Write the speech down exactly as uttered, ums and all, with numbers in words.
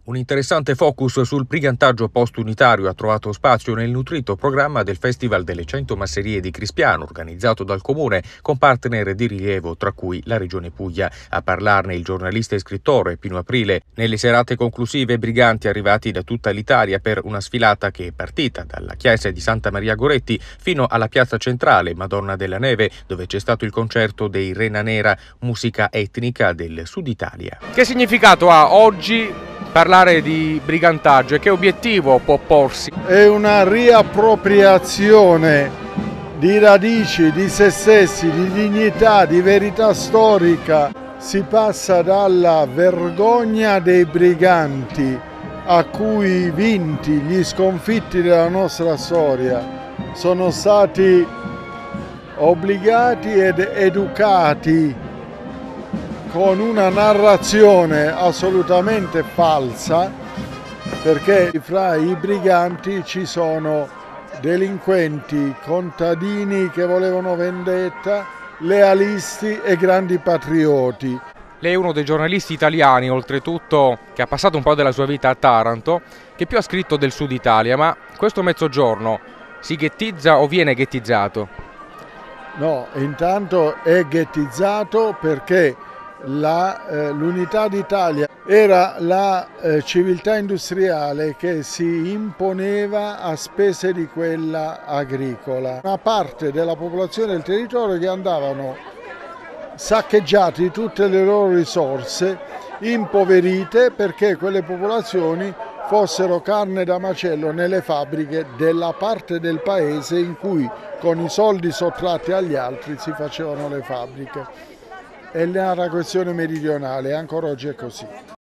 Un interessante focus sul brigantaggio post-unitario ha trovato spazio nel nutrito programma del Festival delle Cento Masserie di Crispiano, organizzato dal Comune con partner di rilievo, tra cui la Regione Puglia. A parlarne il giornalista e scrittore Pino Aprile. Nelle serate conclusive, briganti arrivati da tutta l'Italia per una sfilata che è partita dalla chiesa di Santa Maria Goretti fino alla piazza centrale Madonna della Neve, dove c'è stato il concerto dei Rena Nera, musica etnica del Sud Italia. Che significato ha oggi parlare di brigantaggio e che obiettivo può porsi? È una riappropriazione di radici, di se stessi, di dignità, di verità storica. Si passa dalla vergogna dei briganti a cui vinti, gli sconfitti della nostra storia, sono stati obbligati ed educati con una narrazione assolutamente falsa, perché fra i briganti ci sono delinquenti, contadini che volevano vendetta, lealisti e grandi patrioti. Lei è uno dei giornalisti italiani, oltretutto, che ha passato un po' della sua vita a Taranto, che più ha scritto del Sud Italia, ma questo mezzogiorno si ghettizza o viene ghettizzato? No, intanto è ghettizzato perché l'Unità eh, d'Italia era la eh, civiltà industriale che si imponeva a spese di quella agricola. Una parte della popolazione del territorio che andavano saccheggiati di tutte le loro risorse, impoverite perché quelle popolazioni fossero carne da macello nelle fabbriche della parte del paese in cui con i soldi sottratti agli altri si facevano le fabbriche. E nella questione meridionale ancora oggi è così.